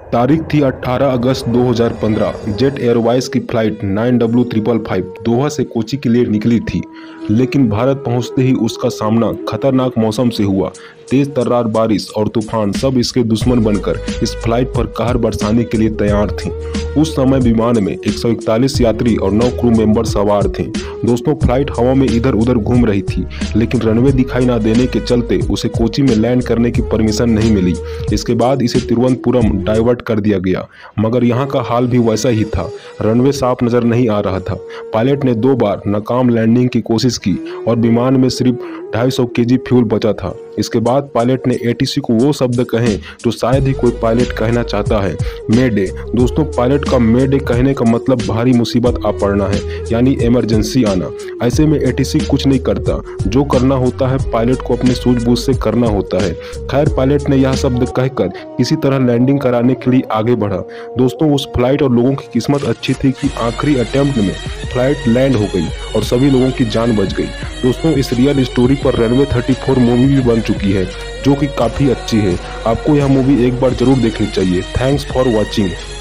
तारीख थी 18 अगस्त 2015। जेट एयरवेज की फ्लाइट 9W555 दोहा से कोची के लिए निकली थी, लेकिन भारत पहुंचते ही उसका सामना खतरनाक मौसम से हुआ। तेज तर्रार बारिश और तूफान सब इसके दुश्मन बनकर इस फ्लाइट पर कहर बरसाने के लिए तैयार थीं। उस समय विमान में 141 यात्री और 9 क्रू मेंबर सवार थे। दोस्तों, फ्लाइट हवा में इधर उधर घूम रही थी, लेकिन रनवे दिखाई ना देने के चलते उसे कोची में लैंड करने की परमिशन नहीं मिली। इसके बाद इसे तिरुवनंतपुरम डाइवर्ट कर दिया गया, मगर यहाँ का हाल भी वैसा ही था। रनवे साफ नजर नहीं आ रहा था। पायलट ने 2 बार नाकाम लैंडिंग की कोशिश की और विमान में सिर्फ 250 kg फ्यूल बचा था। इसके बाद पायलट ने एटीसी को वो शब्द कहे जो शायद ही कोई पायलट कहना चाहता है, मे डे। दोस्तों, पायलट का मे डे कहने का मतलब भारी मुसीबत आ पड़ना है, यानी इमरजेंसी आना। ऐसे में एटीसी कुछ नहीं करता, जो करना होता है पायलट को अपने सूझबूझ से करना होता है। खैर, पायलट ने यह शब्द कहकर किसी तरह लैंडिंग कराने के लिए आगे बढ़ा। दोस्तों, उस फ्लाइट और लोगों की किस्मत अच्छी थी कि आखिरी अटेम्प्ट में फ्लाइट लैंड हो गई और सभी लोगों की जान बच गई। दोस्तों, इस रियल स्टोरी पर रनवे 34 मूवी भी बन चुकी है, जो कि काफ़ी अच्छी है। आपको यह मूवी एक बार जरूर देखनी चाहिए। Thanks for watching.